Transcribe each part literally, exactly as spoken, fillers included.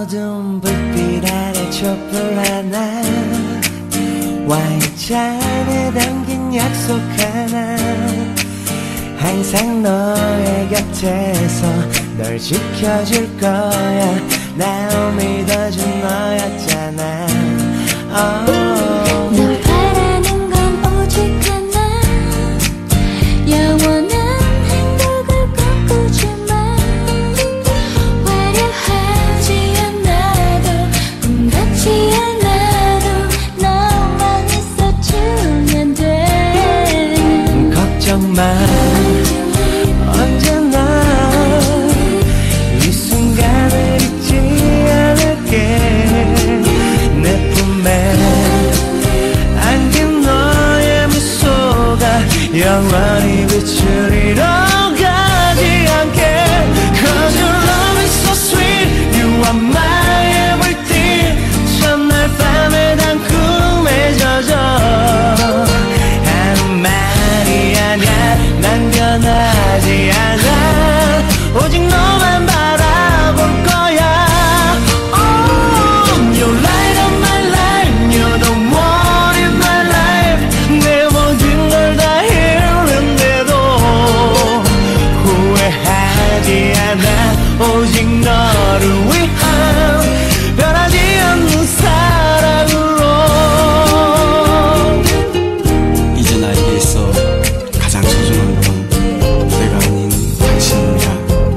어두운 불빛 아래 촛불 하나 와인잔에 담긴 약속 하나 항상 너의 곁에서 널 지켜줄 거야 날 믿어준 너였잖아 oh. 너 바라는 건 오직 하나 영원한 행복을 꿈꾸지만 화려하지 않아도 꿈같지 않아도 너만 있어주면 돼 걱정 마 언제나 이 순간을 잊지 않을게 내 품에 안긴 너의 미소가 영원히 비추리러 가지 않게 Cause your love is so sweet You are my everything 첫날 밤에 단 꿈에 젖어 하는 말이 아냐 난 변하지 않아 오직 너만 바라볼 거야 Oh, you're light of my life You're the one in my life 내 모든 걸 다 잃는데도 후회하지 않아 오직 너를 위한 변하지 않는 사랑으로 이제 나에게 있어 가장 소중한 건 내가 아닌 당신이라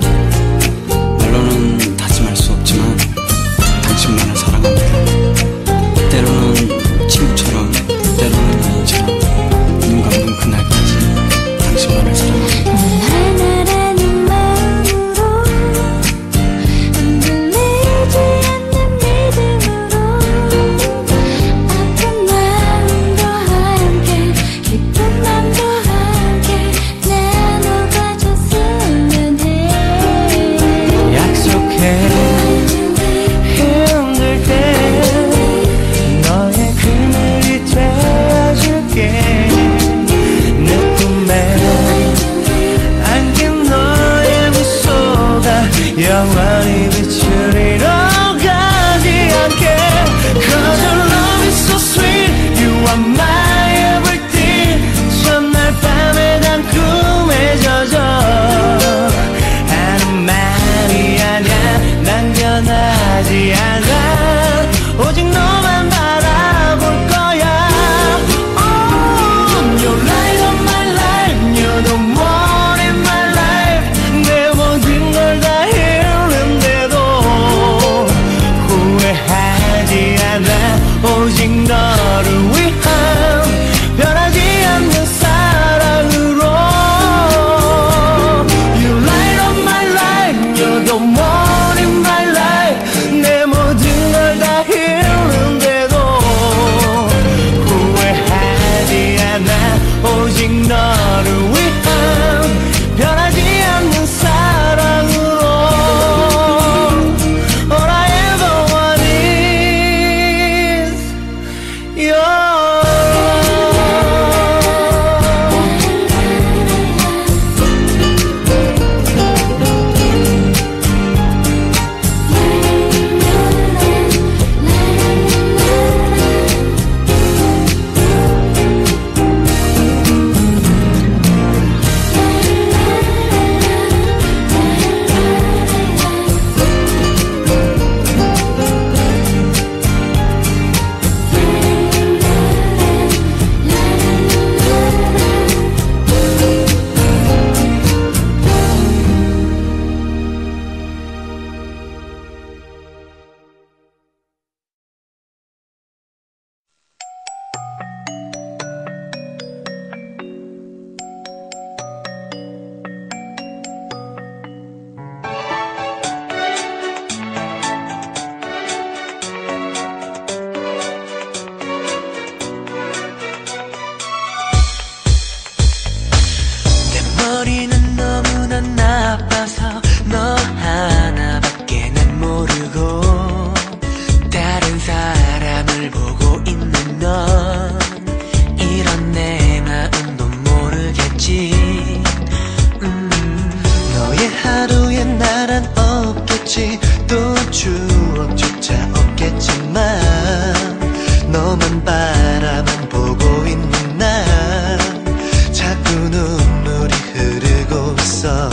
말로는 다짐할 수 없지만 당신만을 사랑합니다 때로는 친구처럼 때로는 연인처럼 눈 감는 그날까지 당신만을 사랑합니다 하나라는 마음으로 흔들리지 않는 믿음으로 아픈 마음도 함께 기쁜 맘도 함께 나눠가줬으면 해 약속해 힘들 때 너의 그늘이 되어줄게 내 품에 안긴 너의 미소가 영원히 비추리러 가지 않게 Cause your love is so sweet You are my everything 첫날 밤에 단 꿈에 젖어 하는 말이 아냐 난 변하지 않아 오직 너만 바라볼 거야 Oh, you're light of my life You're the one in my life 내 모든 걸 다 잃는데도 후회하지 않아 오직 너를 위한 변하지 않는 사랑으로 You're light of my life You're the one in my life 내 모든 걸 다 잃는데도 후회하지 않아 오직 너를 위한 변하지 않는 사랑으로 All I ever want is your 머리는 너무나 나빠서 너 하나밖에 난 모르고 다른 사람을 보고 있는 넌 이런 내 마음도 모르겠지 음, 너의 하루에 나란 없겠지 또 추억 기억조차 없겠지만 너만 바라만 보고 있는 나 자꾸 눈물이 흐르고 있어.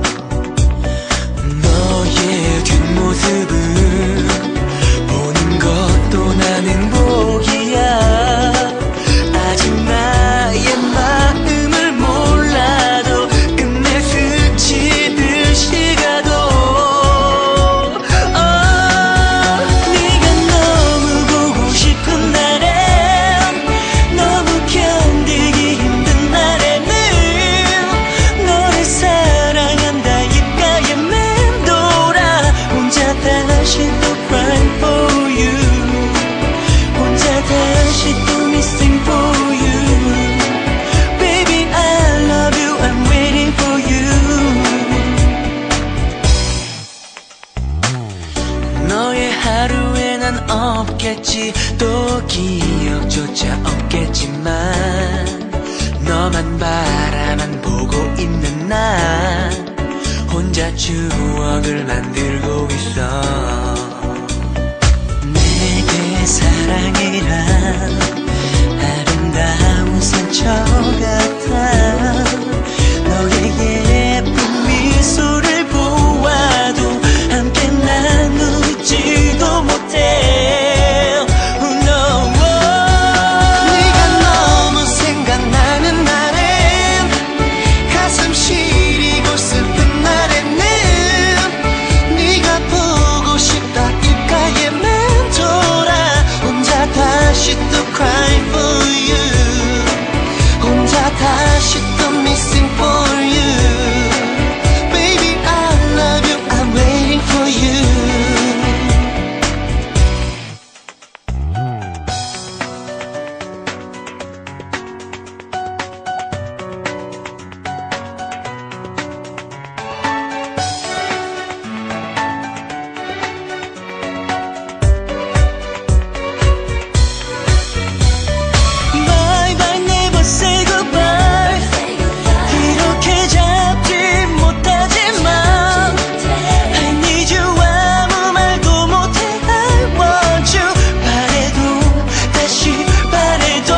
너의 뒷모습을 보는 것도 나는 복이야. 아직 나의 마음을 몰라도 끝내 스치듯이 가도 어, 네가 너무 보고 싶은 날엔 너무 견디기 힘든 날에는 너를 사랑한다 입가에 맴돌아 혼자 다시 또 crying for you 혼자 다시 또 missing for you Baby I love you I'm waiting for you 너의 하루에 난 없겠지 또 기억조차 없겠지만 너만 바라만 보고 있는 나 혼자 추억을 만들고 있어. 내게 사랑이란 아름다운 상처 같아. 너의 예쁜 미소를 보아도 함께 나누지도 못해. Oh, no. 네가 너무 생각나는 날엔 가슴 시리고 슬픈 날에는 네가 보고 싶다 입가에 맴돌아 혼자 다시 또 cry for you 혼자 다시 또 missing for you Baby I love you I'm waiting for you Bye bye never say goodbye 이렇게 잡지 못하지만 I need you 아무 말도 못해 I want you 바래도 다시 바래도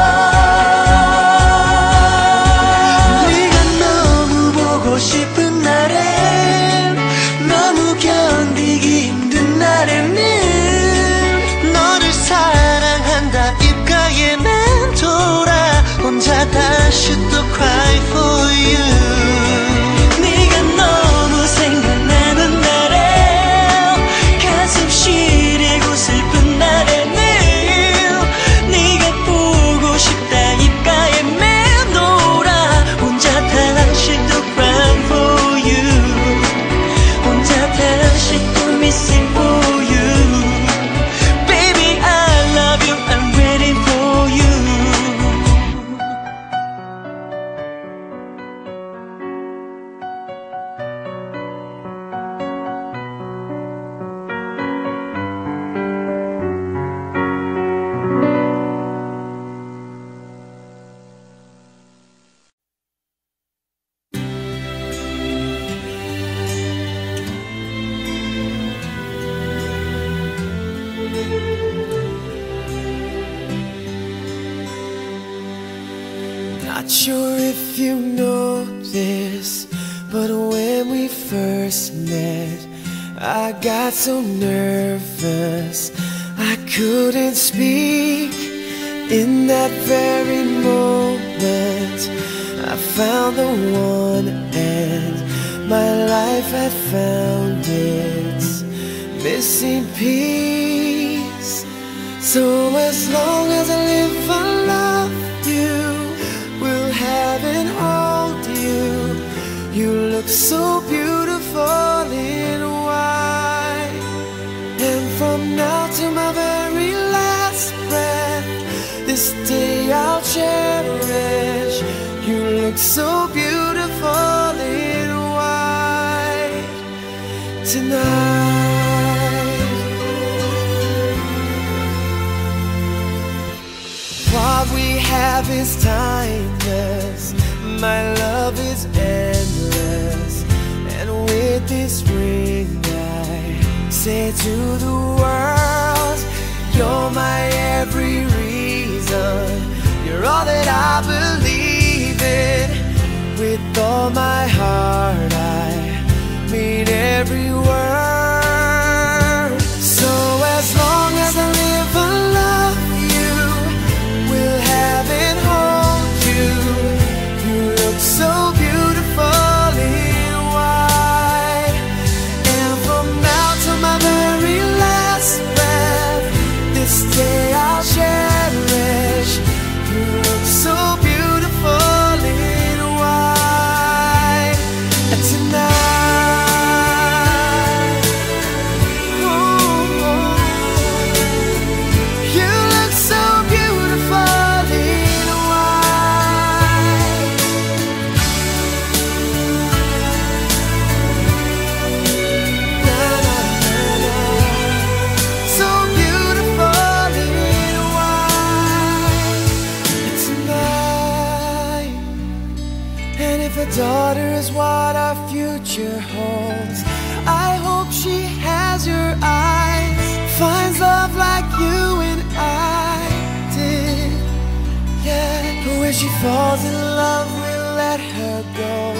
네가 너무 보고 싶은 날엔 너무 견디기 힘든 날에는 너를 사랑한다 입가에 맴돌아 혼자 다시 또 cry for you 네가 너무 생각나는 날에 가슴 시리고 슬픈 날에는 네가 보고 싶다 입가에 맴돌아 혼자 다시 또 cry for you 혼자 다시 또 missing for you Baby I love you I'm waiting for you Not sure if you know this, but when we first met, I got so nervous I couldn't speak. In that very moment, I found the one, and my life had found its missing piece. So as long as I live, I love you. Will have and hold you. You look so beautiful in white. And from now to my very last breath, this day I'll cherish. You look so beautiful in white tonight. What we have is timeless. My love is endless. And with this ring I say to the world, you're my every reason. You're all that I believe in. With all my heart I mean every word. So as long as I live I love you, will have and hold you. You look so beautiful in white. And from now to my very last breath, this day I'll cherish. You look so beautiful in white. And tonight, ooh, you look so beautiful in white. Na, na, na, na. So beautiful in white. And tonight, and if a daughter is what our future holds, I hope she has your eyes, finds love like you and I did. Yeah, but when she falls in love, we'll let her go.